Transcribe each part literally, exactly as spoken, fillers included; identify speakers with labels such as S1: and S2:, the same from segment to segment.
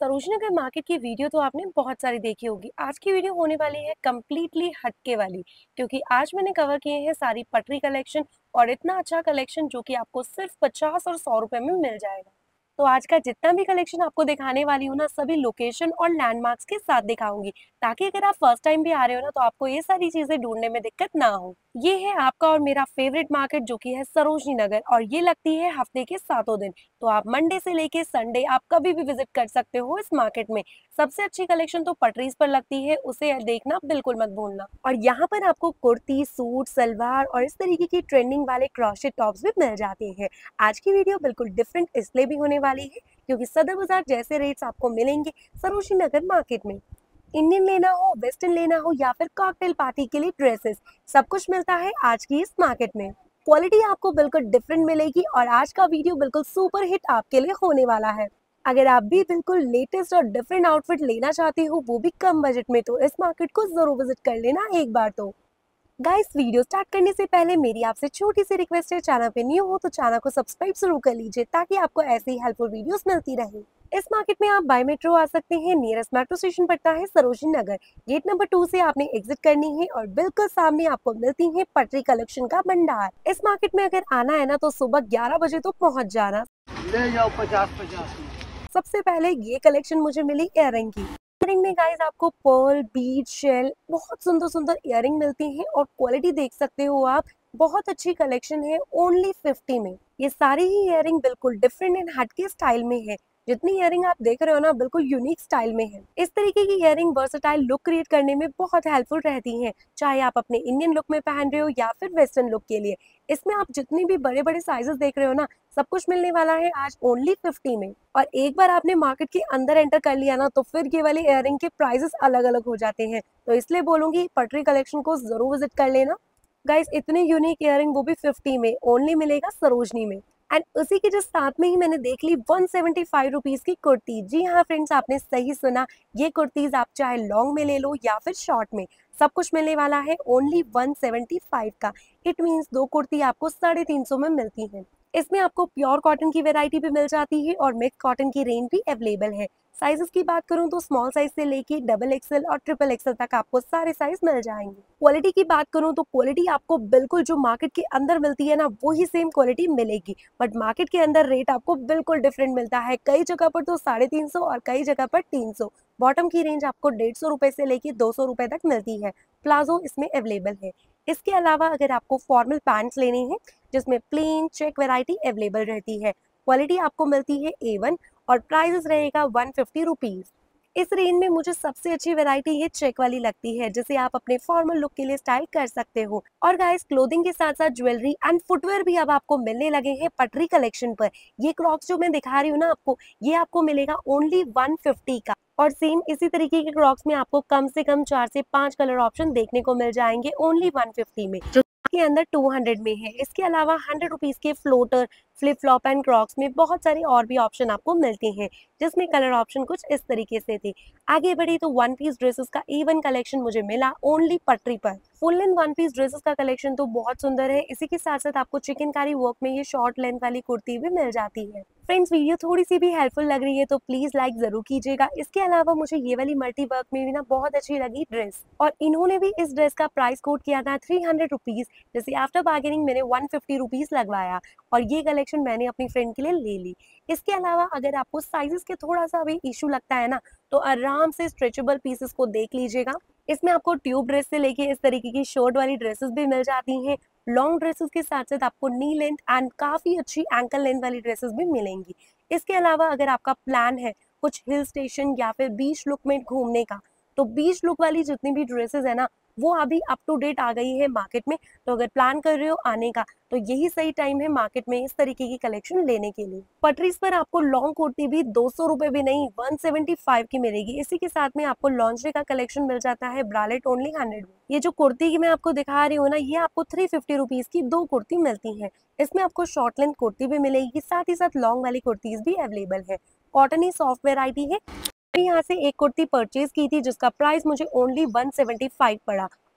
S1: Sarojini Nagar market की video तो आपने बहुत सारी देखी होगी। आज की वीडियो होने वाली है कम्प्लीटली हटके वाली, क्योंकि आज मैंने कवर किए हैं सारी पटरी कलेक्शन और इतना अच्छा कलेक्शन जो कि आपको सिर्फ पचास और सौ रुपए में मिल जाएगा। तो आज का जितना भी कलेक्शन आपको दिखाने वाली हूँ ना, सभी लोकेशन और लैंडमार्क्स के साथ दिखाऊंगी, ताकि अगर आप फर्स्ट टाइम भी आ रहे हो ना, तो आपको ये सारी चीजें ढूंढने में दिक्कत ना हो। ये है आपका और मेरा फेवरेट मार्केट जो कि है सरोजनी नगर, और ये लगती है हफ्ते के सातों दिन। तो आप मंडे से लेके संडे आप कभी भी विजिट कर सकते हो इस मार्केट में। सबसे अच्छी कलेक्शन तो पटरीज पर लगती है, उसे देखना बिल्कुल मत भूलना। और यहाँ पर आपको कुर्ती, सूट, सलवार और इस तरीके की ट्रेंडिंग वाले क्रॉशेट टॉप्स भी मिल जाते हैं। आज की वीडियो बिल्कुल डिफरेंट इसलिए भी होने वाली है क्योंकि सदर बाजार जैसे रेट्स आपको मिलेंगे सरोजनी नगर मार्केट में। इंडियन लेना हो, वेस्टर्न लेना हो या फिर कॉकटेल पार्टी के लिए ड्रेसेस, सब कुछ मिलता है आज की इस मार्केट में। क्वालिटी आपको बिल्कुल डिफरेंट मिलेगी और आज का वीडियो बिल्कुल सुपर हिट आपके लिए होने वाला है। अगर आप भी बिल्कुल लेटेस्ट और डिफरेंट आउटफिट लेना चाहते हो, वो भी कम बजट में, तो इस मार्केट को जरूर विजिट कर लेना एक बार। तो गाइस, वीडियो स्टार्ट करने से पहले मेरी आपसे छोटी सी रिक्वेस्ट है, चैनल पे न्यू हो तो चैनल को सब्सक्राइब जरूर कर लीजिए ताकि आपको ऐसी हेल्पफुल वीडियोस मिलती रहे। इस मार्केट में आप बाय मेट्रो आ सकते हैं। नियरेस्ट मेट्रो स्टेशन पड़ता है Sarojini Nagar. Gate number two से आपने एग्जिट करनी है और बिल्कुल सामने आपको मिलती है पटरी कलेक्शन का भंडार। इस मार्केट में अगर आना है ना, तो सुबह ग्यारह बजे तो पहुंच जाना।
S2: ले जाओ पचास पचास।
S1: सबसे पहले ये कलेक्शन मुझे मिली इयररिंग की। इयररिंग में गाइस आपको पर्ल, बीड, शेल, बहुत सुंदर सुंदर इयररिंग मिलती हैं और क्वालिटी देख सकते हो आप। बहुत अच्छी कलेक्शन है ओनली फिफ्टी में। ये सारी ही इयररिंग बिल्कुल डिफरेंट एंड हटके स्टाइल में है। जितनी इयररिंग आप देख रहे हो ना, बिल्कुल यूनिक स्टाइल में है। इस तरीके की इयररिंग वर्सेटाइल लुक क्रिएट करने में बहुत हेल्पफुल रहती हैं, चाहे आप अपने इंडियन लुक में पहन रहे हो या फिर वेस्टर्न लुक के लिए। इसमें आप जितनी भी बड़े बड़े साइजेस देख रहे हो ना, सब कुछ मिलने वाला है आज ओनली फिफ्टी में। और एक बार आपने मार्केट के अंदर एंटर कर लिया ना, तो फिर ये वाले इयररिंग के प्राइसेस अलग अलग हो जाते हैं। तो इसलिए बोलूंगी पटरी कलेक्शन को जरूर विजिट कर लेना। गाइस, इतने यूनिक इयररिंग, वो भी फिफ्टी में, ओनली मिलेगा सरोजनी में। एंड उसी के जस्ट साथ में ही मैंने देख ली वन सेवेंटी फाइव रुपीज की कुर्ती। जी हाँ फ्रेंड्स, आपने सही सुना। ये कुर्तीज आप चाहे लॉन्ग में ले लो या फिर शॉर्ट में, सब कुछ मिलने वाला है ओनली वन सेवेंटी फाइव का। इट मीन्स दो कुर्ती आपको साढ़े तीन सौ में मिलती है। इसमें आपको प्योर कॉटन की वेराइटी भी मिल जाती है और मिक्स कॉटन की रेंज भी अवेलेबल है। साइजेस की बात करूं तो स्मॉल साइज से लेके डबल एक्सएल और ट्रिपल एक्सएल तक आपको सारे साइज मिल जाएंगे। क्वालिटी की बात करूं तो क्वालिटी आपको बिल्कुल जो मार्केट के अंदर मिलती है ना, वो ही सेम क्वालिटी मिलेगी। बट मार्केट के अंदर रेट आपको बिल्कुल डिफरेंट मिलता है। कई जगह पर तो साढ़े तीन सौ और कई जगह पर तीन सौ। बॉटम की रेंज आपको डेढ़ सौ रुपए से लेके दो सौ रुपए तक मिलती है। प्लाजो इसमें अवेलेबल है। इसके अलावा अगर आपको फॉर्मल पैंट्स लेने हैं जिसमें प्लेन चेक वैरायटी अवेलेबल रहती है, क्वालिटी आपको मिलती है ए वन और प्राइस रहेगा वन फिफ्टी रुपीज। इस रेंज में मुझे सबसे अच्छी वैरायटी ये चेक वाली लगती है, जिसे आप अपने फॉर्मल लुक के लिए स्टाइल कर सकते हो। और गाइस, क्लोथिंग के साथ साथ ज्वेलरी एंड फुटवेयर भी अब आपको मिलने लगे हैं पटरी कलेक्शन पर। ये क्रॉक्स जो मैं दिखा रही हूँ ना आपको, ये आपको मिलेगा ओनली वन फिफ्टी का। और सेम इसी तरीके के क्रॉक्स में आपको कम से कम चार से पांच कलर ऑप्शन देखने को मिल जाएंगे ओनली वन फिफ्टी में, जो के अंदर टू हंड्रेड में है। इसके अलावा हंड्रेड रुपीज के floater, flip flop and crocs में बहुत सारे और भी ऑप्शन आपको मिलते हैं, जिसमें कलर ऑप्शन कुछ इस तरीके से थे। आगे बढ़ी तो वन पीस ड्रेसेस का इवन कलेक्शन मुझे मिला ओनली पटरी पर। Full length one piece dresses का कलेक्शन तो बहुत सुंदर है। इसी के साथ साथ आपको चिकनकारी वर्क में ये शॉर्ट लेंथ वाली कुर्ती भी मिल जाती है। फ्रेंड्स, वीडियो थोड़ी सी भी हेल्पफुल लग रही है तो प्लीज लाइक जरूर कीजिएगा। इसके अलावा मुझे ये वाली मल्टी वर्क में भी ना बहुत अच्छी लगी ड्रेस, और इन्होंने भी इस ड्रेस का प्राइस कोट किया था थ्री हंड्रेड रुपीज, जैसे आफ्टर बार्गेनिंग मैंने वन फिफ्टी रुपीज लगवाया और ये कलेक्शन मैंने अपनी फ्रेंड के लिए ले ली। इसके अलावा अगर आपको साइजेस के थोड़ा सा भी इशू लगता है ना, तो आराम से स्ट्रेचेबल पीसेस को देख लीजिएगा। इसमें आपको ट्यूब ड्रेस से लेके इस तरीके की शॉर्ट वाली ड्रेसेस भी मिल जाती हैं। लॉन्ग ड्रेसेस के साथ साथ आपको नी लेंथ एंड काफी अच्छी एंकल लेंथ वाली ड्रेसेस भी मिलेंगी। इसके अलावा अगर आपका प्लान है कुछ हिल स्टेशन या फिर बीच लुक में घूमने का, तो बीच लुक वाली जितनी भी ड्रेसेस है ना, वो अभी अप टू डेट आ गई है मार्केट में। तो अगर प्लान कर रहे हो आने का, तो यही सही टाइम है मार्केट में इस तरीके की कलेक्शन लेने के लिए। पटरीज पर आपको लॉन्ग कुर्ती भी दो सौ रुपए भी नहीं, वन सेवेंटी फाइव की मिलेगी। इसी के साथ में आपको लॉन्जरी का कलेक्शन मिल जाता है ब्रालेट ओनली हंड्रेड में। ये जो कुर्ती की मैं आपको दिखा रही हूँ ना, ये आपको थ्री फिफ्टी रुपीज की दो कुर्ती मिलती है। इसमें आपको शॉर्ट लेंथ कुर्ती भी मिलेगी, साथ ही साथ लॉन्ग वाली कुर्तीज भी अवेलेबल है। कॉटन ही सॉफ्ट वेराइटी है। मैंने यहाँ से एक कुर्ती परचेज की थी जिसका प्राइस मुझे ओनली वन सेवेंटी फाइव पड़ा,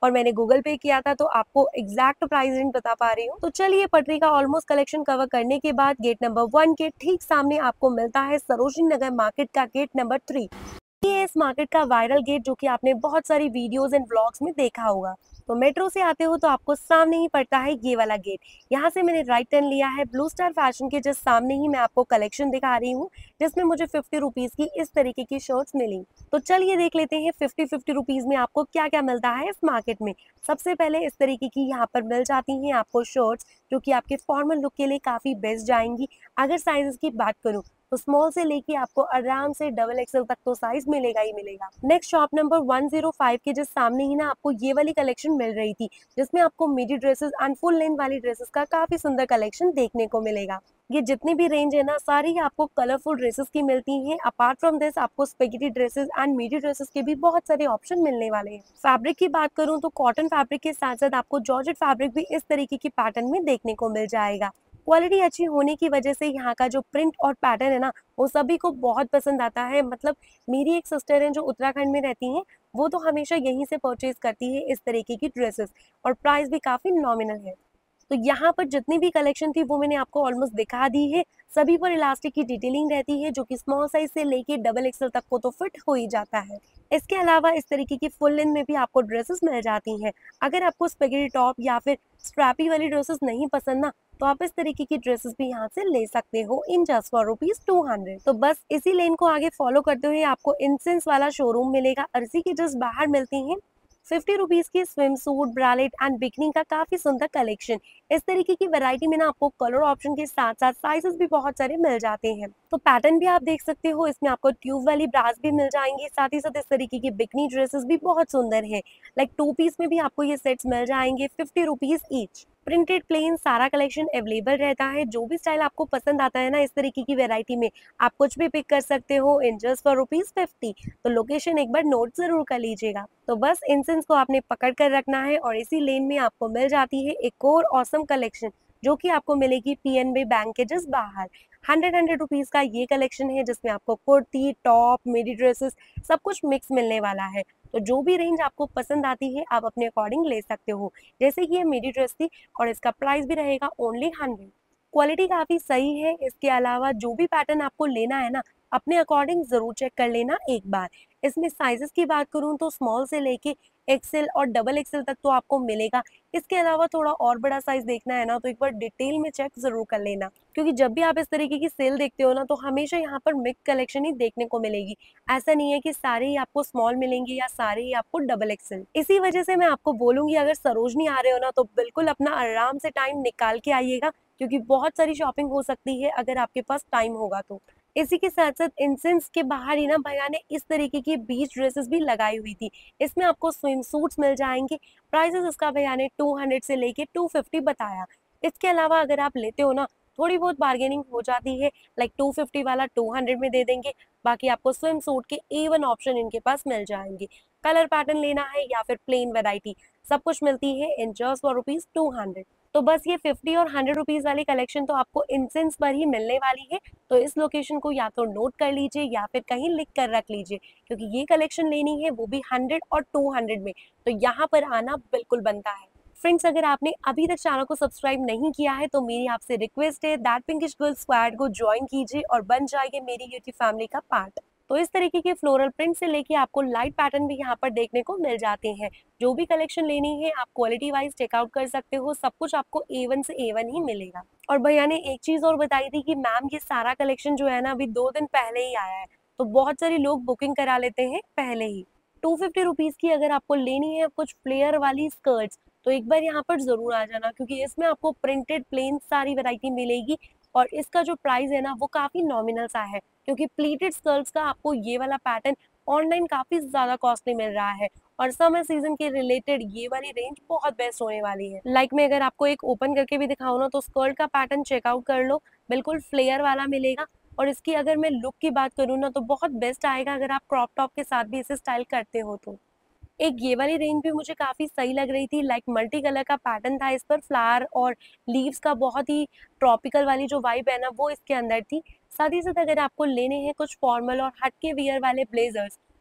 S1: और मैंने गूगल पे किया था, तो आपको एग्जैक्ट प्राइस रेंज बता पा रही हूँ। तो चलिए पटरी का ऑलमोस्ट कलेक्शन कवर करने के बाद गेट नंबर वन के ठीक सामने आपको मिलता है सरोजनी नगर मार्केट का गेट नंबर थ्री। ये इस मार्केट का वायरल गेट जो कि आपने बहुत सारी वीडियोस एंड व्लॉग्स में देखा होगा। तो मेट्रो से आते हो तो आपको सामने ही पड़ता है ये वाला गेट। यहाँ से मैंने राइट टर्न लिया है। ब्लू स्टार फैशन के जस्ट सामने ही मैं आपको कलेक्शन दिखा रही हूँ, जिसमें मुझे फिफ्टी रुपीज की इस तरीके की शर्ट्स मिली। तो चलिए देख लेते हैं फिफ्टी फिफ्टी रुपीज में आपको क्या क्या मिलता है इस मार्केट में। सबसे पहले इस तरीके की यहाँ पर मिल जाती हैं आपको शर्ट्स, जो कि आपके फॉर्मल लुक के लिए काफी बेस्ट जाएंगी। अगर साइजेस की बात करूँ तो स्मॉल से लेके आपको आराम से डबल एक्सएल तक तो साइज मिलेगा ही मिलेगा। Next shop number one zero five के जस्ट सामने ही ना आपको ये वाली कलेक्शन मिल रही थी, जिसमें आपको midi dresses and full length वाली ड्रेसेस का काफी सुंदर कलेक्शन देखने को मिलेगा। ये जितनी भी रेंज है ना, सारी ही आपको कलरफुल ड्रेसेस की मिलती हैं। अपार्ट फ्रॉम दिस आपको spaghetti dresses and midi dresses के भी बहुत सारे ऑप्शन मिलने वाले हैं। फैब्रिक की बात करूं तो कॉटन फैब्रिक के साथ साथ आपको जॉर्जेट फैब्रिक भी इस तरीके की पैटर्न में देखने को मिल जाएगा। क्वालिटी अच्छी होने की वजह से यहाँ का जो प्रिंट और पैटर्न है ना, वो सभी को बहुत पसंद आता है। मतलब मेरी एक सिस्टर है जो उत्तराखंड में रहती हैं, वो तो हमेशा यहीं से परचेज करती है इस तरीके की ड्रेसेस, और प्राइस भी काफी नॉमिनल है। तो यहाँ पर जितनी भी कलेक्शन थी वो मैंने आपको ऑलमोस्ट दिखा दी है। सभी पर इलास्टिक की डिटेलिंग रहती है, जो कि स्मॉल साइज से लेके डबल एक्सल तक को तो फिट हो ही जाता है। इसके अलावा इस तरीके की फुल लेंथ में भी आपको ड्रेसेस मिल जाती हैं। अगर आपको स्पेगेटी टॉप या फिर स्ट्रैपी वाली ड्रेसेस नहीं पसंद ना, तो आप इस तरीके की ड्रेसेस भी यहाँ से ले सकते हो in just for rupees two hundred. तो बस इसी लेन को आगे फॉलो करते हुए आपको इंसेंस वाला शोरूम मिलेगा। अर्जी के जस्ट बाहर मिलती हैं फिफ्टी रुपीज की swim suit, bralette and bikini का काफी सुंदर कलेक्शन। इस तरीके की वैरायटी में ना आपको कलर ऑप्शन के साथ साथ साइजेस भी बहुत सारे मिल जाते हैं। तो पैटर्न भी आप देख सकते हो, इसमें आपको ट्यूब वाली ब्रास भी मिल जाएंगी। साथ ही साथ इस तरीके की बिकनी ड्रेसेस भी बहुत सुंदर है। लाइक टू पीस में भी आपको ये सेट्स मिल जाएंगे fifty rupees each. Printed plain सारा कलेक्शन अवेलेबल रहता है। जो भी स्टाइल आपको पसंद आता है ना इस तरीके की वैरायटी में, आप कुछ भी पिक कर सकते हो in just for rupees fifty. तो लोकेशन एक बार नोट जरूर कर लीजिएगा। तो बस इंसेंस को आपने पकड़ कर रखना है, और इसी लेन में आपको मिल जाती है एक और ऑसम कलेक्शन, जो कि आपको मिलेगी पीएनबी बैंक के जस्ट बाहर। हंड्रेड हंड्रेड रुपीज का ये कलेक्शन है, जिसमें आपको कुर्ती, टॉप, मिडी ड्रेसेस सब कुछ मिक्स मिलने वाला है। तो जो भी रेंज आपको पसंद आती है आप अपने अकॉर्डिंग ले सकते हो। जैसे कि ये मिडी ड्रेस थी, और इसका प्राइस भी रहेगा ओनली हंड्रेड। क्वालिटी काफी सही है। इसके अलावा जो भी पैटर्न आपको लेना है ना, अपने अकॉर्डिंग जरूर चेक कर लेना एक बार। इसमें साइजेस की बात करूं तो स्मॉल से लेके एक्सेल और डबल एक्सेल तक तो आपको मिलेगा। इसके अलावा थोड़ा और बड़ा साइज देखना है ना, तो एक बार डिटेल में चेक जरूर कर लेना, क्योंकि जब भी आप इस तरीके की सेल देखते हो ना, तो हमेशा यहाँ पर मिक्स कलेक्शन ही देखने को मिलेगी। ऐसा नहीं है कि सारे ही आपको स्मॉल मिलेंगे या सारे ही आपको डबल एक्सेल। इसी वजह से मैं आपको बोलूंगी, अगर सरोजनी आ रहे हो ना, तो बिल्कुल अपना आराम से टाइम निकाल के आइएगा, क्योंकि बहुत सारी शॉपिंग हो सकती है अगर आपके पास टाइम होगा तो। इसी के साथ साथ इंसेंस के बाहर ही ना भैया ने इस तरीके की बीच ड्रेसेस भी लगाई हुई थी। इसमें आपको स्विम सूट्स मिल जाएंगे। प्राइसेस इसका भैया ने टू हंड्रेड से लेके टू फिफ्टी बताया। इसके अलावा अगर आप लेते हो ना, थोड़ी बहुत बार्गेनिंग हो जाती है। लाइक टू फिफ्टी वाला टू हंड्रेड में दे देंगे। बाकी आपको स्विम सूट के एवन ऑप्शन इनके पास मिल जाएंगे। कलर पैटर्न लेना है या फिर प्लेन वेराइटी, सब कुछ मिलती है in just for rupees two hundred. तो बस ये फिफ्टी और हंड्रेड रुपीज वाली कलेक्शन तो आपको इंसेंस पर ही मिलने वाली है। तो इस लोकेशन को या तो नोट कर लीजिए या फिर कहीं लिख कर रख लीजिए, क्योंकि ये कलेक्शन लेनी है वो भी हंड्रेड और टू हंड्रेड में, तो यहाँ पर आना बिल्कुल बनता है। फ्रेंड्स, अगर आपने अभी तक चैनल को सब्सक्राइब नहीं किया है तो मेरी आपसे रिक्वेस्ट है, दैट पिंकिश गर्ल स्क्वाड को ज्वाइन कीजिए और बन जाइए मेरी यूट्यूब फैमिली का पार्ट। तो इस तरीके के फ्लोरल प्रिंट से लेके आपको लाइट पैटर्न भी यहाँ पर देखने को मिल जाते हैं। जो भी कलेक्शन लेनी है आप क्वालिटी वाइज चेकआउट कर सकते हो। सब कुछ आपको ए वन से ए वन ही मिलेगा। और भैया ने एक चीज और बताई थी कि मैम ये सारा कलेक्शन जो है ना, अभी दो दिन पहले ही आया है, तो बहुत सारे लोग बुकिंग करा लेते हैं पहले ही। टू फिफ्टी रुपीज की अगर आपको लेनी है कुछ फ्लेयर वाली स्कर्ट्स, तो एक बार यहाँ पर जरूर आ जाना, क्योंकि इसमें आपको प्रिंटेड प्लेन सारी वैरायटी मिलेगी। और इसका जो प्राइस है ना, वो काफी नॉमिनल सा है, क्योंकि प्लीटेड स्कर्ट्स का आपको ये वाला पैटर्न ऑनलाइन काफी ज्यादा कॉस्टली मिल रहा है। और समर सीजन के रिलेटेड ये वाली रेंज बहुत बेस्ट होने वाली है। लाइक like मैं अगर आपको एक ओपन करके भी दिखाऊं ना, तो स्कर्ट का पैटर्न चेकआउट कर लो, बिल्कुल फ्लेयर वाला मिलेगा। और इसकी अगर मैं लुक की बात करूँ ना, तो बहुत बेस्ट आएगा अगर आप क्रॉप टॉप के साथ भी इसे स्टाइल करते हो तो। एक ये वाली रेंज भी मुझे काफी सही लग रही थी। लाइक मल्टी कलर का पैटर्न था इस पर, फ्लावर और लीव्स का बहुत ही ट्रॉपिकल वाली जो वाइब है ना, वो इसके अंदर थी। साथ ही साथ अगर आपको लेने हैं कुछ फॉर्मल और हटके वियर वाले ब्लेजर्स,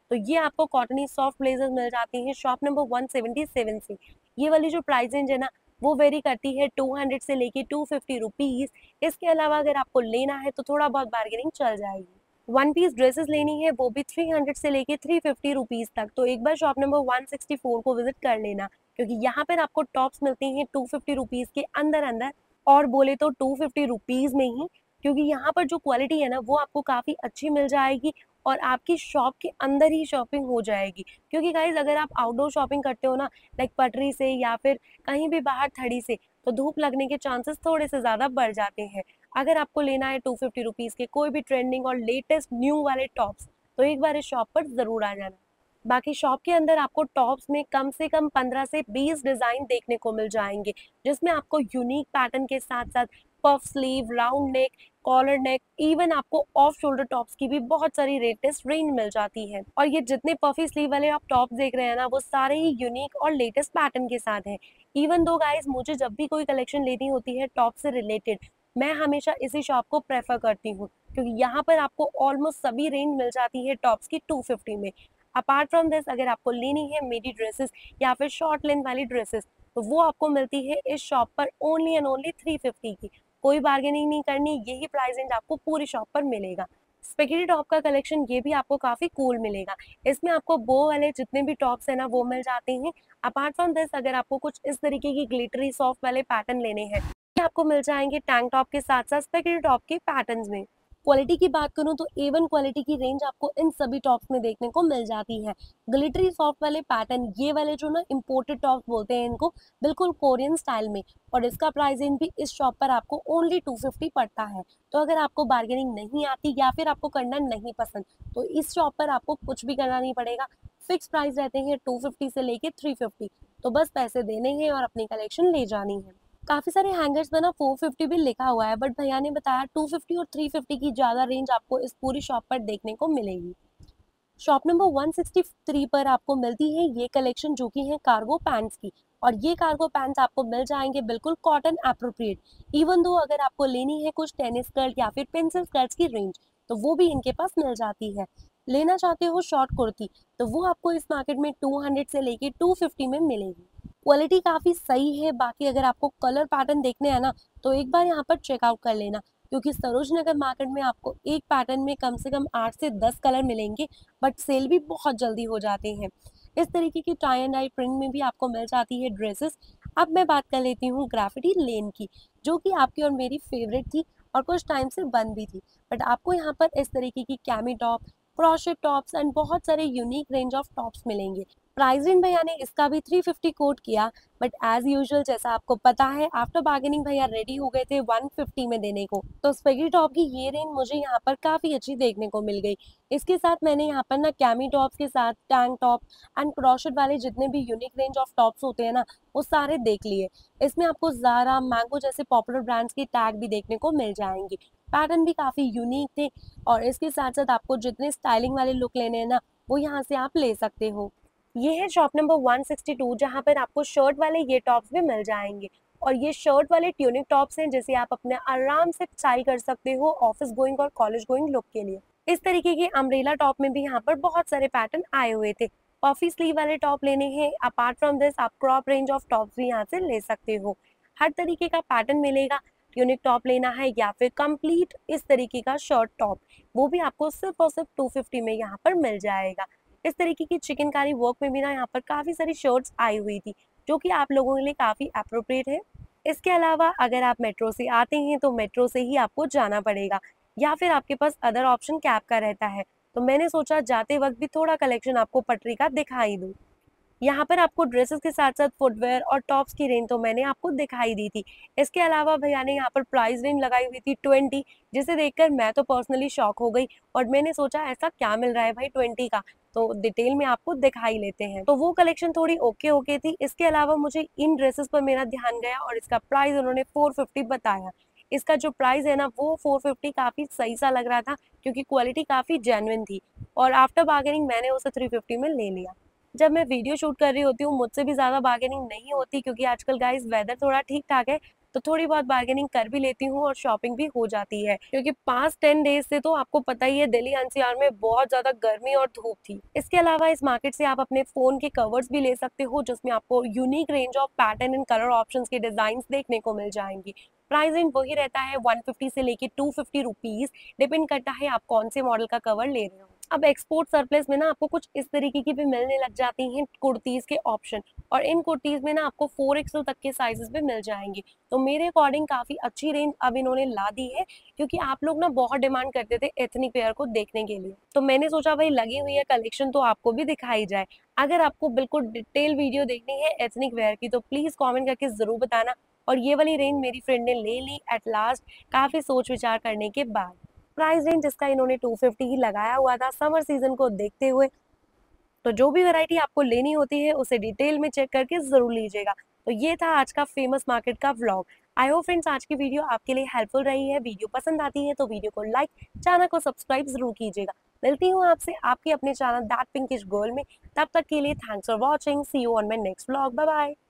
S1: तो ये आपको कॉटनी सॉफ्ट ब्लेजर्स मिल जाती हैं shop number one seventy seven से। ये वाली जो प्राइस रेंज है ना वो वेरी करती है टू हंड्रेड से लेके टू फिफ्टी रुपीज। इसके अलावा अगर आपको लेना है तो थोड़ा बहुत बार्गेनिंग चल जाएगी। वन पीस ड्रेसेस लेनी है वो भी थ्री हंड्रेड से लेके थ्री फिफ्टी रुपीज तक, तो एक बार shop number one sixty four को विजिट कर लेना, क्योंकि यहाँ पर आपको टॉप्स मिलती हैं टू फिफ्टी रुपीज के अंदर अंदर, और बोले तो टू फिफ्टी रुपीज में ही, क्योंकि यहाँ पर जो क्वालिटी है ना वो आपको काफी अच्छी मिल जाएगी और आपकी शॉप के अंदर ही शॉपिंग हो जाएगी। क्योंकि गाइज अगर आप आउटडोर शॉपिंग करते हो ना, लाइक पटरी से या फिर कहीं भी बाहर थड़ी से, तो धूप लगने के चांसेस थोड़े से ज्यादा बढ़ जाते हैं। अगर आपको लेना है टू फिफ्टी रुपीज के कोई भी ट्रेंडिंग और लेटेस्ट न्यू वाले टॉप्स, तो एक बार इस शॉप पर जरूर आ जाना। बाकी शॉप के अंदर आपको टॉप्स में कम से कम पंद्रह से बीस डिजाइन देखने को मिल जाएंगे, जिसमें आपको यूनिक पैटर्न के साथ साथ puff sleeve, round neck, collar neck, even आपको ऑफ शोल्डर टॉप्स की भी बहुत सारी लेटेस्ट रेंज मिल जाती है। और ये जितने पफी स्लीव वाले आप टॉप देख रहे हैं ना वो सारे ही यूनिक और लेटेस्ट पैटर्न के साथ हैं। इवन दो गाइस मुझे जब भी कोई कलेक्शन लेनी होती है टॉप से रिलेटेड, मैं हमेशा इसी शॉप को प्रेफर करती हूँ, क्योंकि यहाँ पर आपको ऑलमोस्ट सभी रेंज मिल जाती है टॉप्स की टू फिफ्टी में। अपार्ट फ्रॉम दिस अगर आपको लेनी है मेरी ड्रेसेस या फिर शॉर्ट लेंथ वाली ड्रेसेस, तो वो आपको मिलती है इस शॉप पर only and only three fifty की। कोई बार्गेनिंग नहीं करनी, यही प्राइस रेंज आपको पूरी शॉप पर मिलेगा। स्पेगेटी टॉप का कलेक्शन ये भी आपको काफी कूल मिलेगा। इसमें आपको बो वाले जितने भी टॉप्स है ना वो मिल जाते हैं। अपार्ट फ्रॉम दिस अगर आपको कुछ इस तरीके की ग्लिटरी सॉफ्ट वाले पैटर्न लेने हैं, ये आपको मिल जाएंगे टैंक टॉप के साथ साथ स्पेगेटी टॉप के पैटर्न्स में। क्वालिटी की बात करूं तो ए वन क्वालिटी की रेंज आपको इन सभी टॉप्स में देखने को मिल जाती है। ग्लिटरी सॉफ्ट वाले पैटर्न, ये वाले जो ना इम्पोर्टेड टॉप्स बोलते हैं इनको, बिल्कुल कोरियन स्टाइल में, और इसका प्राइस रेंज भी इस शॉप पर आपको ओनली टू फिफ्टी पड़ता है। तो अगर आपको बार्गेनिंग नहीं आती या फिर आपको करना नहीं पसंद, तो इस शॉप पर आपको कुछ भी करना नहीं पड़ेगा। फिक्स प्राइस रहते हैं टू फिफ्टी से लेके थ्री फिफ्टी, तो बस पैसे देने हैं और अपनी कलेक्शन ले जानी है। काफी सारे हैंगर्स में ना फोर फिफ्टी भी लिखा हुआ है, बट भैया ने बताया टू फिफ्टी और थ्री फिफ्टी की ज्यादा रेंज आपको इस पूरी शॉप पर देखने को मिलेगी। Shop number one sixty three पर आपको मिलती है ये कलेक्शन जो कि है कार्गो पैंट्स की, और ये कार्गो पैंट्स आपको मिल जाएंगे बिल्कुल कॉटन एप्रोप्रिएट। इवन दो अगर आपको लेनी है कुछ टेनिस स्कर्ट या फिर पेंसिल स्कर्ट्स की रेंज, तो वो भी इनके पास मिल जाती है। लेना चाहते हो शॉर्ट कुर्ती, तो वो आपको इस मार्केट में टू हंड्रेड से लेके टू फिफ्टी में मिलेगी। क्वालिटी काफी सही है। बाकी अगर आपको कलर पैटर्न देखने हैं ना, तो एक बार यहाँ पर चेकआउट कर लेना, क्योंकि सरोज नगर मार्केट में आपको एक पैटर्न में कम से कम आठ से दस कलर मिलेंगे, बट सेल भी बहुत जल्दी हो जाते हैं। इस तरीके की टाई एंड डाई प्रिंट में भी आपको मिल जाती है ड्रेसेस। अब मैं बात कर लेती हूँ ग्राफिटी लेन की, जो कि आपकी और मेरी फेवरेट थी और कुछ टाइम से बंद भी थी। बट आपको यहाँ पर इस तरीके की cami top, crochet tops and बहुत सारे यूनिक रेंज ऑफ टॉप्स मिलेंगे। प्राइस रेंज भैया ने इसका भी थ्री फिफ्टी कोट किया, बट एज यूजुअल जैसा आपको पता है आफ्टर बार्गेनिंग भैया रेडी हो गए थे वन फिफ्टी में देने को। तो स्पेगेटी टॉप की ये रेंज मुझे यहाँ पर काफी अच्छी देखने को मिल गई। इसके साथ मैंने यहाँ पर ना कैमी टॉप्स के साथ टैंक टॉप एंड क्रोशेट वाले जितने भी यूनिक रेंज ऑफ टॉप्स होते हैं ना वो सारे देख लिए। इसमें आपको ज़ारा, मैंगो जैसे पॉपुलर ब्रांड्स के टैग भी देखने को मिल जाएंगे। पैटर्न भी काफी यूनिक थे, और इसके साथ साथ आपको जितने स्टाइलिंग वाले लुक लेने हैं ना वो यहाँ से आप ले सकते हो। ये है shop number one sixty two, जहाँ पर आपको शर्ट वाले ये टॉप्स भी मिल जाएंगे। और ये शर्ट वाले ट्यूनिक टॉप्स हैं जिसे आप अपने आराम से स्टाइल कर सकते हो ऑफिस गोइंग और कॉलेज गोइंग लुक के लिए। इस तरीके के अम्ब्रेला टॉप में भी यहाँ पर बहुत सारे पैटर्न आए हुए थे। पफी स्लीव वाले टॉप लेने हैं, अपार्ट फ्रॉम दिस आप क्रॉप रेंज ऑफ टॉप्स भी यहाँ से ले सकते हो। हर तरीके का पैटर्न मिलेगा। ट्यूनिक टॉप लेना है या फिर कंप्लीट इस तरीके का शर्ट टॉप, वो भी आपको सिर्फ और सिर्फ टू फिफ्टी में यहाँ पर मिल जाएगा। इस तरीके की चिकनकारी वर्क में भी ना यहाँ पर काफी सारी शर्ट्स आई हुई थी, जो कि आप लोगों के लिए काफी अप्रोप्रिएट है। इसके अलावा अगर आप मेट्रो से आते हैं तो मेट्रो से ही आपको जाना पड़ेगा, या फिर आपके पास अदर ऑप्शन कैब का रहता है, तो मैंने सोचा जाते वक्त भी थोड़ा कलेक्शन आपको पटरी का दिखाई दूं। यहाँ पर आपको ड्रेसेस के साथ साथ फुटवेयर और टॉप्स की रेंज तो मैंने आपको दिखाई दी थी। इसके अलावा भैया ने यहाँ पर प्राइस रेंज लगाई हुई थी ट्वेंटी, जिसे देखकर मैं तो पर्सनली शॉक हो गई, और मैंने सोचा ऐसा क्या मिल रहा है भाई ट्वेंटी का, तो डिटेल में आपको दिखाई लेते हैं। तो वो कलेक्शन थोड़ी ओके ओके थी। इसके अलावा मुझे इन ड्रेसेस पर मेरा ध्यान गया और इसका प्राइस उन्होंने फोर फिफ्टी बताया। इसका जो प्राइस है ना वो फोर फिफ्टी काफी सही सा लग रहा था, क्योंकि क्वालिटी काफी जेन्युइन थी, और आफ्टर बार्गेनिंग मैंने उसे थ्री फिफ्टी में ले लिया। जब मैं वीडियो शूट कर रही होती हूँ मुझसे भी ज़्यादा बार्गेनिंग नहीं होती, क्योंकि आजकल गाइस वेदर थोड़ा ठीक ठाक है, तो थोड़ी बहुत बार्गेनिंग कर भी लेती हूँ और शॉपिंग भी हो जाती है, क्योंकि पांच टेन डेज से तो आपको पता ही है दिल्ली एनसीआर में बहुत ज्यादा गर्मी और धूप थी। इसके अलावा इस मार्केट से आप अपने फोन के कवर्स भी ले सकते हो, जिसमें आपको unique range of pattern and colour options के डिजाइन देखने को मिल जाएंगी। प्राइस रेंज वही रहता है वन फिफ्टी से लेके टू फिफ्टी रुपीज, डिपेंड करता है आप कौन से मॉडल का कवर ले रहे हो। अब एक्सपोर्ट सरप्लस में ना आपको कुछ इस तरीके की भी मिलने लग जाती हैं कुर्तीज के ऑप्शन, और इन कुर्तीज में ना आपको फोर एक्सएल तक के साइजेस भी मिल जाएंगे। तो मेरे अकॉर्डिंग काफी अच्छी रेंज अब इन्होंने ला दी है, क्योंकि आप लोग ना बहुत डिमांड करते थे एथनिक वेयर को देखने के लिए, तो मैंने सोचा भाई लगी हुई है कलेक्शन तो आपको भी दिखाई जाए। अगर आपको बिल्कुल डिटेल वीडियो देखनी है एथनिक वेयर की तो प्लीज कॉमेंट करके जरूर बताना। और ये वाली रेंज मेरी फ्रेंड ने ले ली एट लास्ट, काफी सोच विचार करने के बाद। प्राइस रेंज इसका इन्होंने टू फिफ्टी ही लगाया हुआ था समर सीजन को देखते हुए। तो जो भी वैरायटी आपको लेनी होती है उसे डिटेल में चेक करके जरूर लीजिएगा। तो ये था आज का फेमस मार्केट का व्लॉग। आई होप फ्रेंड्स आज की वीडियो आपके लिए हेल्पफुल रही है। वीडियो पसंद आती है तो वीडियो को लाइक, चैनल को सब्सक्राइब जरूर कीजिएगा। मिलती हूँ आपसे आपके अपने चैनल दैट पिंकिश गर्ल में। तब तक के लिए thanks for watching, see you on my next vlog, bye bye.